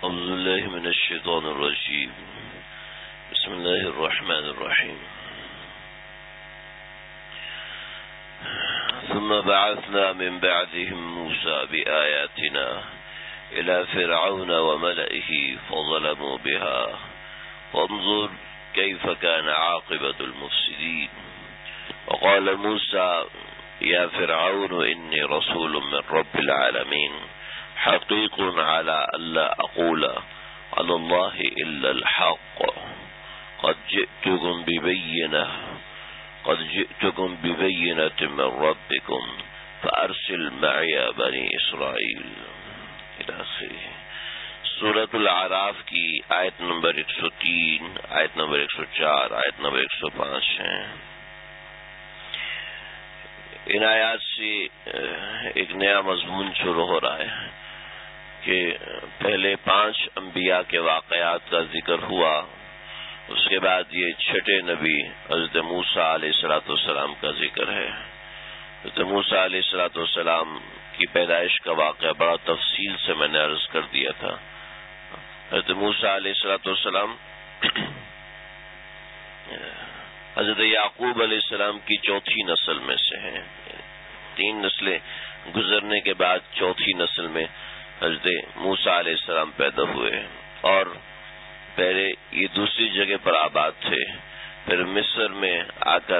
أعوذ بالله من الشيطان الرجيم بسم الله الرحمن الرحيم ثم بعثنا من بعدهم موسى بآياتنا إلى فرعون وملئه فظلموا بها فانظر كيف كان عاقبة المفسدين وقال موسى يا فرعون إني رسول من رب العالمين حقيق على ألا أقول على الله إلا الحق قد جئتكم ببينة من ربكم فأرسل معي بني إسرائيل إلى آخره. سورة الاعراف کی آیت نمبر 103، آیت نمبر 104، آیت نمبر 105 ہیں. ان آیات سے ایک نیا مضمون شروع ہو رہا ہے کہ پہلے 5 انبیاء کے واقعات کا ذکر ہوا، اس کے بعد یہ چھٹے نبی حضرت موسیٰ علیہ السلام کا ذکر ہے. حضرت موسیٰ علیہ السلام کی پیدائش کا واقعہ بڑا تفصیل سے میں نے عرض کر دیا تھا. حضرت موسیٰ علیہ السلام حضرت یعقوب علیہ السلام کی چوتھی نسل میں سے ہیں. 3 نسلیں گزرنے کے بعد چوتھی نسل میں حضرت موسیٰ علیہ السلام پیدا ہوئے، اور پہلے یہ دوسری جگہ پر آباد تھے، پھر مصر میں آ کر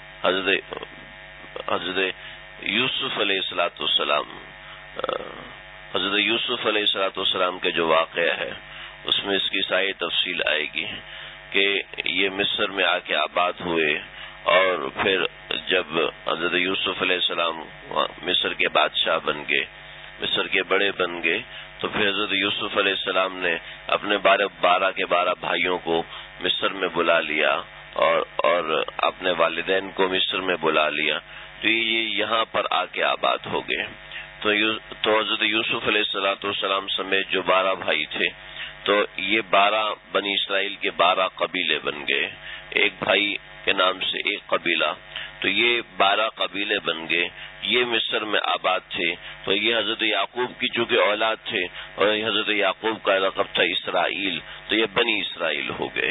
حضرت یوسف علیہ السلام کے جو واقعہ ہے اس میں اس کی ساری تفصیل آئے گی کہ یہ مصر میں آ کے آباد ہوئے، اور پھر جب حضرت یوسف علیہ السلام مصر کے بادشاہ بن گئے، مصر کے بڑے بن گئے، تو پھر حضرت یوسف علیہ السلام نے اپنے 12 کے 12 بھائیوں کو مصر میں بلا لیا، اور اپنے والدین کو مصر میں بلا لیا، تو یہ یہاں پر آ کے آباد ہو گئے. تو حضرت یوسف علیہ السلام سمیت جو 12 بھائی تھے، تو یہ 12 بنی اسرائیل کے 12 قبیلے بن گئے، ایک بھائی کے نام سے ایک قبیلہ، تو یہ 12 قبیلے بن گئے. یہ مصر میں آباد تھے، تو یہ حضرت یعقوب کی چونکہ اولاد تھے، اور حضرت یعقوب کا لقب تھا اسرائیل، تو یہ بنی اسرائیل ہو گئے.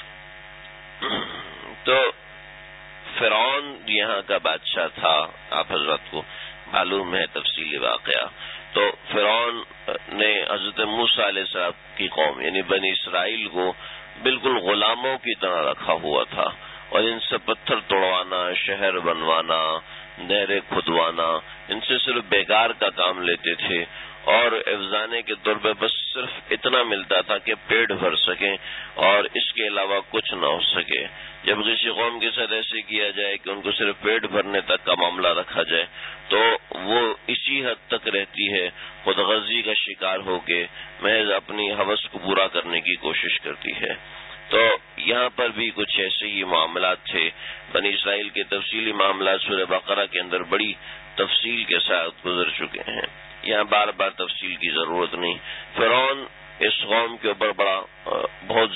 تو فرعون یہاں کا بادشاہ تھا، آپ حضرت کو معلوم ہے تفصیلی واقعہ. تو فرعون نے حضرت موسیٰ علیہ السلام کی قوم یعنی بنی اسرائیل کو بالکل غلاموں کی طرح رکھا ہوا تھا، اور ان سے پتھر توڑوانا، شہر بنوانا، نہریں کھدوانا، ان سے صرف بیکار کا کام لیتے تھے، اور افزانے کے طور پہ بس صرف اتنا ملتا تھا کہ پیٹ بھر سکیں، اور اس کے علاوہ کچھ نہ ہو سکے. جب کسی قوم کے ساتھ ایسے کیا جائے کہ ان کو صرف پیٹ بھرنے تک کا معاملہ رکھا جائے، تو وہ اسی حد تک رہتی ہے، خود غرضی کا شکار ہو کے محض اپنی ہوس کو پورا کرنے کی کوشش کرتی ہے. تو یہاں پر بھی کچھ ایسے ہی معاملات تھے. بنی اسرائیل کے تفصیلی معاملات سورہ بقرہ کے اندر بڑی تفصیل کے ساتھ گزر چکے ہیں، یہاں بار بار تفصیل کی ضرورت نہیں. فرعون اس قوم کے اوپر بہت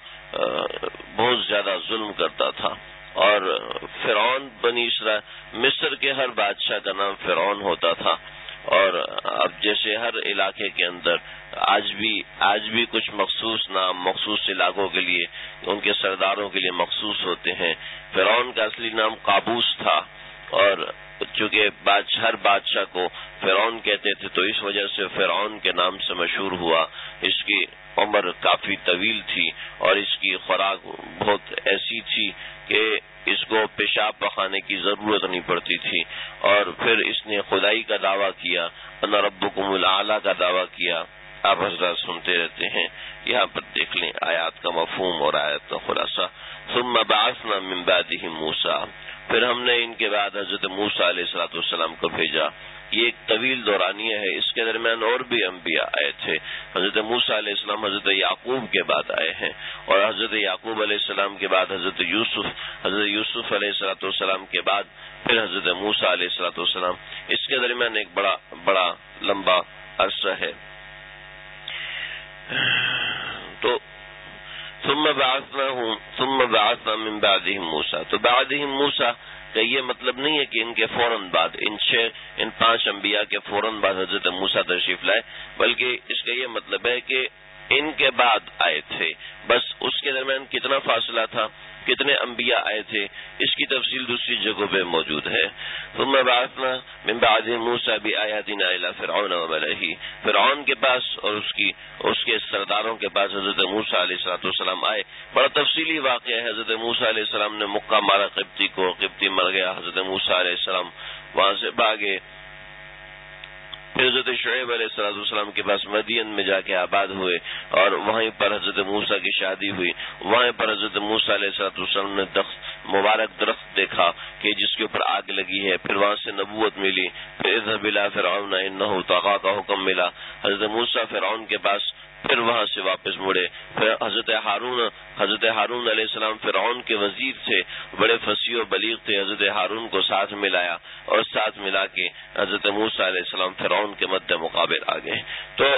زیادہ ظلم کرتا تھا، اور فرعون بنی اسرائیل مصر کے ہر بادشاہ کا نام فرعون ہوتا تھا. اور اب جیسے ہر علاقے کے اندر آج بھی کچھ مخصوص نام مخصوص علاقوں کے لیے ان کے سرداروں کے لیے مخصوص ہوتے ہیں. فرعون کا اصلی نام قابوس تھا، اور چونکہ ہر بادشاہ کو فرعون کہتے تھے تو اس وجہ سے فرعون کے نام سے مشہور ہوا. اس کی عمر کافی طویل تھی، اور اس کی خوراک بہت ایسی تھی کہ اس کو پیشاب پخانے کی ضرورت نہیں پڑتی تھی. اور پھر اس نے خدائی کا دعویٰ کیا، انا ربکم الاعلی کا دعویٰ کیا. آپ حضرات سنتے رہتے ہیں، یہاں پر دیکھ لیں آیات کا مفہوم اور آیات کا خلاصہ. ثم بعثنا من بعدهم موسیٰ، پھر ہم نے ان کے بعد حضرت موسیٰ علیہ السلام کو بھیجا. یہ ایک طویل دورانیہ ہے، اس کے درمیان اور بھی انبیاء آئے تھے. حضرت موسیٰ علیہ السلام حضرت یعقوب کے بعد آئے ہیں، اور حضرت یعقوب علیہ السلام کے بعد حضرت یوسف علیہ السلام کے بعد پھر حضرت موسیٰ علیہ السلام. اس کے درمیان ایک بڑا لمبا عرصہ ہے. تو ثم بعثنا من بعدهم موسیٰ، تو بعدهم موسیٰ کہ یہ مطلب نہیں ہے کہ ان کے فوراً بعد ان 5 انبیاء کے فوراً بعد حضرت موسیٰ تشریف لائے، بلکہ اس کا یہ مطلب ہے کہ ان کے بعد آئے تھے، بس اس کے درمیان کتنا فاصلہ تھا، کتنے انبیاء آئے تھے، اس کی تفصیل دوسری جگہوں پہ موجود ہے۔ ثم بعثنا من بعد موسیٰ بآیاتنا الی فرعون وملئہ، فرعون کے پاس اور اس کے سرداروں کے پاس حضرت موسیٰ علیہ السلام آئے۔ بڑا تفصیلی واقعہ ہے، حضرت موسیٰ علیہ السلام نے مکہ مارا قبطی کو، قبطی مر گیا، حضرت موسیٰ علیہ السلام وہاں سے بھاگے، پھر حضرت شعیب علیہ السلام کے پاس مدین میں جا کے آباد ہوئے اور وہیں پر حضرت موسیٰ کی شادی ہوئی، وہیں پر حضرت موسیٰ علیہ السلام نے مبارک درخت دیکھا کہ جس کے اوپر آگ لگی ہے، پھر وہاں سے نبوت ملی، پھر اذهب الى فرعون انه طغى کا حکم ملا، حضرت موسیٰ فرعون کے پاس، پھر وہاں سے واپس مڑے، پھر حضرت ہارون علیہ السلام فرعون کے وزیر تھے، بڑے فصیح و بلیغ تھے، حضرت ہارون کو ساتھ ملایا اور ساتھ ملا کے حضرت موسیٰ علیہ السلام فرعون کے مد مقابل آ گئے۔ تو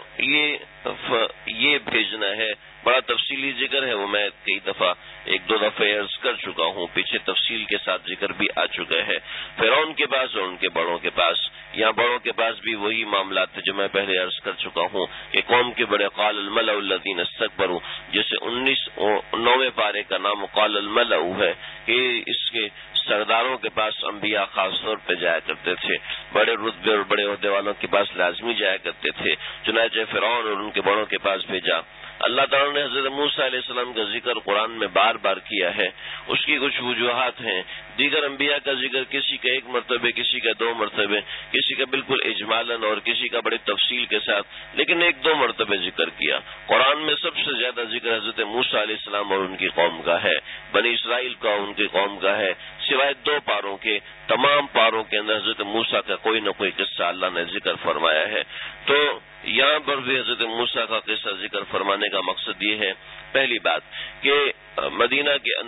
یہ بھیجنا ہے، بڑا تفصیلی ذکر ہے، وہ میں کئی دفعہ ایک دو دفعہ عرض کر چکا ہوں، پیچھے تفصیل کے ساتھ ذکر بھی آ چکا ہے۔ فرعون کے پاس اور ان کے بڑوں کے پاس، یہاں بڑوں کے پاس بھی وہی معاملات تھے جو میں پہلے عرض کر چکا ہوں کہ قوم کے بڑے قال الملأ الذین استکبروا، جیسے 9ویں پارے کا نام قال الملأ ہے کہ اس کے سرداروں کے پاس انبیاء خاص طور پہ جایا کرتے تھے، بڑے رتبے اور بڑے عہدے والوں کے پاس لازمی جایا کرتے تھے، چنانچہ فرعون اور ان کے بڑوں کے پاس بھیجا۔ اللہ تعالیٰ نے حضرت موسیٰ علیہ السلام کا ذکر قرآن میں بار بار کیا ہے، اس کی کچھ وجوہات ہیں، دیگر انبیاء کا ذکر کسی کا 1 مرتبہ، کسی کا 2 مرتبہ، کسی کا بالکل اجمالاً اور کسی کا بڑی تفصیل کے ساتھ، لیکن 1-2 مرتبہ ذکر کیا۔ قرآن میں سب سے زیادہ ذکر حضرت موسیٰ علیہ السلام اور ان کی قوم کا ہے، بنی اسرائیل کا ان کی قوم کا ہے، سوائے 2 پاروں کے، تمام پاروں کے اندر حضرت موسیٰ کا کوئی نہ کوئی قصہ اللہ نے ذکر فرمایا ہے۔ تو یہاں پر بھی حضرت موسیٰ کا قصہ ذکر فرمانے کا مقصد یہ ہے، پہلی بات کہ مدینہ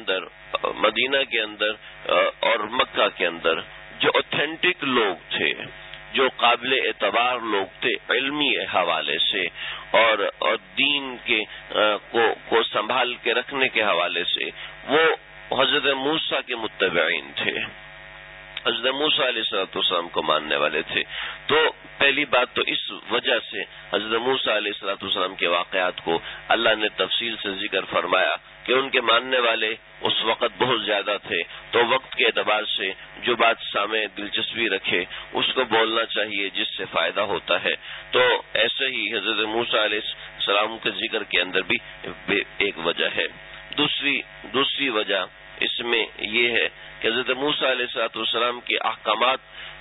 کے اندر اور مکہ کے اندر جو اوتھینٹک لوگ تھے، جو قابل اعتبار لوگ تھے علمی حوالے سے اور دین کے کو سنبھال کے رکھنے کے حوالے سے، وہ حضرت موسیٰ کے متبعین تھے، حضرت موسیٰ علیہ السلام کو ماننے والے تھے۔ تو پہلی بات تو اس وجہ سے حضرت موسیٰ علیہ السلام کے واقعات کو اللہ نے تفصیل سے ذکر فرمایا کہ ان کے ماننے والے اس وقت بہت زیادہ تھے، تو وقت کے اعتبار سے جو بات سامع دلچسپی رکھے اس کو بولنا چاہیے جس سے فائدہ ہوتا ہے۔ تو ایسے ہی حضرت موسیٰ علیہ السلام کے ذکر کے اندر بھی ایک وجہ ہے۔ دوسری وجہ اس میں یہ ہے کہ حضرت موسیٰ علیہ السلام کے احکامات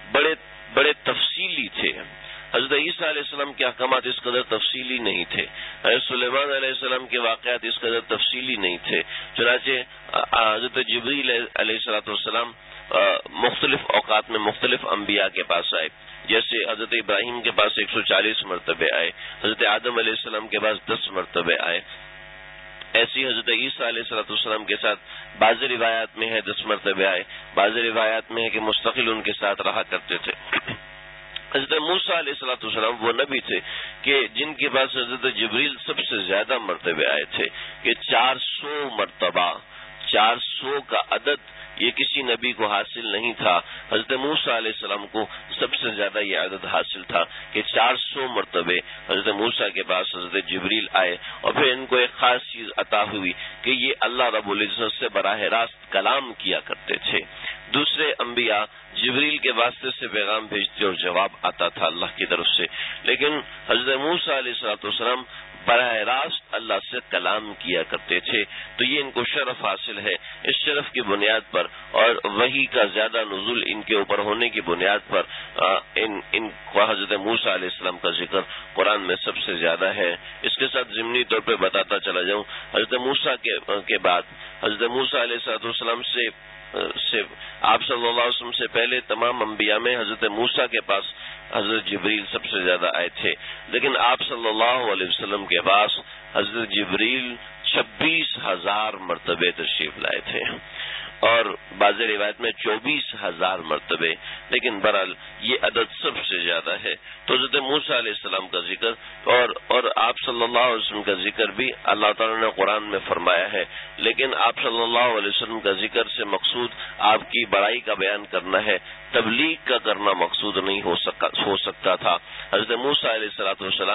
بڑے تفصیلی تھے، حضرت عیسیٰ علیہ السلام کے احکامات اس قدر تفصیلی نہیں تھے، حضرت سلیمان علیہ السلام کے واقعات اس قدر تفصیلی نہیں تھے، چنانچہ حضرت جبریل علیہ السلام مختلف اوقات میں مختلف انبیاء کے پاس آئے، جیسے حضرت ابراہیم کے پاس 140 مرتبہ آئے، حضرت آدم علیہ السلام کے پاس 10 مرتبہ آئے، ایسی حضرت عیسیٰ علیہ السلام کے ساتھ بعض روایات میں ہے 10 مرتبہ آئے، بعض روایات میں ہے کہ مستقل ان کے ساتھ رہا کرتے تھے۔ حضرت موسیٰ علیہ السلام وہ نبی تھے کہ جن کے پاس حضرت جبریل سب سے زیادہ مرتبہ آئے تھے، کہ 400 مرتبہ، 400 کا عدد یہ کسی نبی کو حاصل نہیں تھا، حضرت موسیٰ علیہ السلام کو سب سے زیادہ یہ عدد حاصل تھا کہ 400 مرتبہ حضرت موسیٰ کے پاس حضرت جبریل آئے، اور پھر ان کو ایک خاص چیز عطا ہوئی کہ یہ اللہ رب العزت سے براہ راست کلام کیا کرتے تھے۔ دوسرے انبیاء جبریل کے واسطے سے پیغام بھیجتے اور جواب آتا تھا اللہ کی طرف سے، لیکن حضرت موسیٰ علیہ السلام براہ راست اللہ سے کلام کیا کرتے تھے، تو یہ ان کو شرف حاصل ہے۔ اس شرف کی بنیاد پر اور وحی کا زیادہ نزول ان کے اوپر ہونے کی بنیاد پر ان کو حضرت موسیٰ علیہ السلام کا ذکر قرآن میں سب سے زیادہ ہے۔ اس کے ساتھ ضمنی طور پہ بتاتا چلا جاؤں، حضرت موسیٰ کے بعد حضرت موسیٰ علیہ السلام سے آپ صلی اللہ علیہ وسلم سے پہلے تمام انبیاء میں حضرت موسیٰ کے پاس حضرت جبریل سب سے زیادہ آئے تھے، لیکن آپ صلی اللہ علیہ وسلم کے پاس حضرت جبریل 26,000 مرتبہ تشریف لائے تھے، اور بعض روایت میں 24,000 مرتبہ، لیکن بہرحال یہ عدد سب سے زیادہ ہے۔ تو حضرت موسیٰ علیہ السلام کا ذکر اور آپ صلی اللہ علیہ وسلم کا ذکر بھی اللہ تعالیٰ نے قرآن میں فرمایا ہے، لیکن آپ صلی اللہ علیہ وسلم کا ذکر سے مقصود آپ کی بڑائی کا بیان کرنا ہے، تبلیغ کا کرنا مقصود نہیں ہو سکتا تھا۔ حضرت موسیٰ علیہ السلام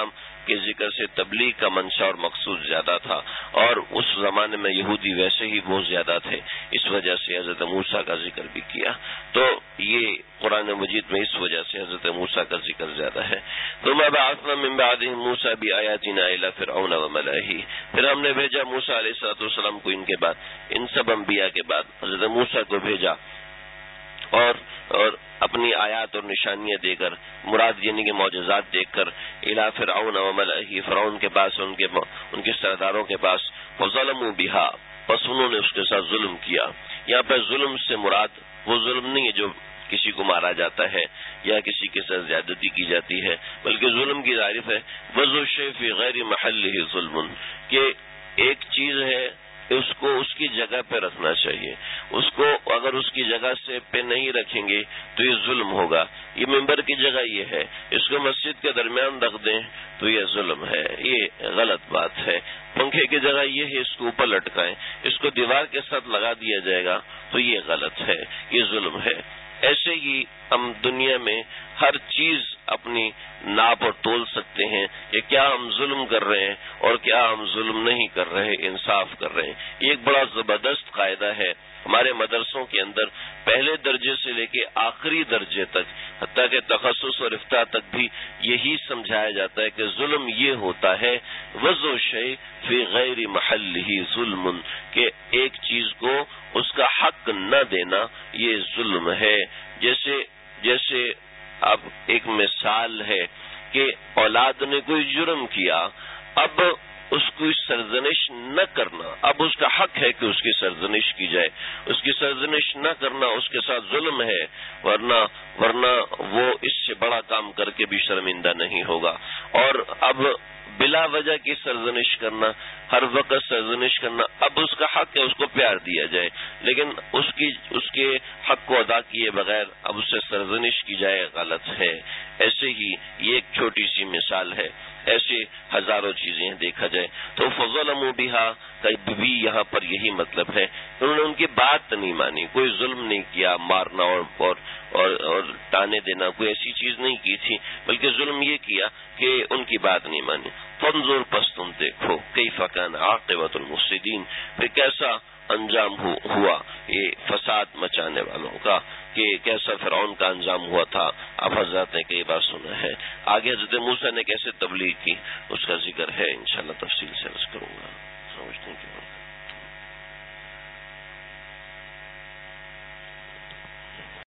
کے ذکر سے تبلیغ کا منشا اور مقصود زیادہ تھا، اور اس زمانے میں یہودی ویسے ہی بہت زیادہ تھے، اس وجہ سے حضرت موسیٰ کا ذکر بھی کیا۔ تو یہ قرآن مجید میں اس وجہ سے حضرت موسیٰ کا ذکر زیادہ ہے۔ ثم بعثنا من بعدهم موسیٰ بآیاتنا الی فرعون وملئہ، پھر ہم نے بھیجا موسیٰ علیہ السلام کو ان کے بعد، ان سب انبیاء کے بعد حضرت موسیٰ کو بھیجا، اور اپنی آیات اور نشانیاں دے کر، مراد یعنی کہ معجزات دیکھ کر، الی فرعون وملئہ، فرعون کے پاس، ان کے سرداروں کے پاس، وظلموا بہا، پس انہوں نے اس کے ساتھ ظلم کیا۔ یہاں پر ظلم سے مراد وہ ظلم نہیں ہے جو کسی کو مارا جاتا ہے یا کسی کے ساتھ زیادتی کی جاتی ہے، بلکہ ظلم کی تعریف ہے وضع الشیء فی غیر محلہ ظلم، کہ ایک چیز ہے اس کو اس کی جگہ پہ رکھنا چاہیے، اس کو اگر اس کی جگہ سے پہ نہیں رکھیں گے تو یہ ظلم ہوگا۔ یہ ممبر کی جگہ یہ ہے، اس کو مسجد کے درمیان رکھ دیں تو یہ ظلم ہے، یہ غلط بات ہے۔ پنکھے کی جگہ یہ ہے، اس کو اوپر لٹکائیں، اس کو دیوار کے ساتھ لگا دیا جائے گا تو یہ غلط ہے، یہ ظلم ہے۔ ایسے ہی ہم دنیا میں ہر چیز اپنی ناپ اور تول سکتے ہیں کہ کیا ہم ظلم کر رہے ہیں اور کیا ہم ظلم نہیں کر رہے، انصاف کر رہے ہیں۔ یہ ایک بڑا زبردست قاعدہ ہے ہمارے مدرسوں کے اندر، پہلے درجے سے لے کے آخری درجے تک، حتیٰ کہ تخصص اور افتاء تک بھی یہی سمجھایا جاتا ہے کہ ظلم یہ ہوتا ہے وضع الشیء فی غیر محلہ ظلم، کہ ایک چیز کو اس کا حق نہ دینا یہ ظلم ہے۔ جیسے اب ایک مثال ہے کہ اولاد نے کوئی جرم کیا، اب اس کی سرزنش نہ کرنا، اب اس کا حق ہے کہ اس کی سرزنش کی جائے، اس کی سرزنش نہ کرنا اس کے ساتھ ظلم ہے، ورنہ وہ اس سے بڑا کام کر کے بھی شرمندہ نہیں ہوگا۔ اور اب بلا وجہ کی سرزنش کرنا، ہر وقت سرزنش کرنا، اب اس کا حق ہے اس کو پیار دیا جائے، لیکن اس کے حق کو ادا کیے بغیر اب اس سے سرزنش کی جائے، غلط ہے۔ ایسے ہی یہ ایک چھوٹی سی مثال ہے، ایسے ہزاروں چیزیں دیکھا جائے تو فظلموا بہا کا بھی یہاں پر یہی مطلب ہے، انہوں نے ان کی بات نہیں مانی، کوئی ظلم نہیں کیا، مارنا اور ٹانے دینا، کوئی ایسی چیز نہیں کی تھی، بلکہ ظلم یہ کیا کہ ان کی بات نہیں مانی۔ فانظر، پس تم دیکھو، کیف کان عاقبۃ المفسدین، پھر کیسا انجام ہوا یہ فساد مچانے والوں کا، کہ کیسا فرعون کا انجام ہوا تھا۔ اب حضرت نے کئی بار سنا ہے، آگے حضرت موسیٰ نے کیسے تبلیغ کی اس کا ذکر ہے، انشاءاللہ تفصیل سے عرض کروں گا، سمجھنے کی بات۔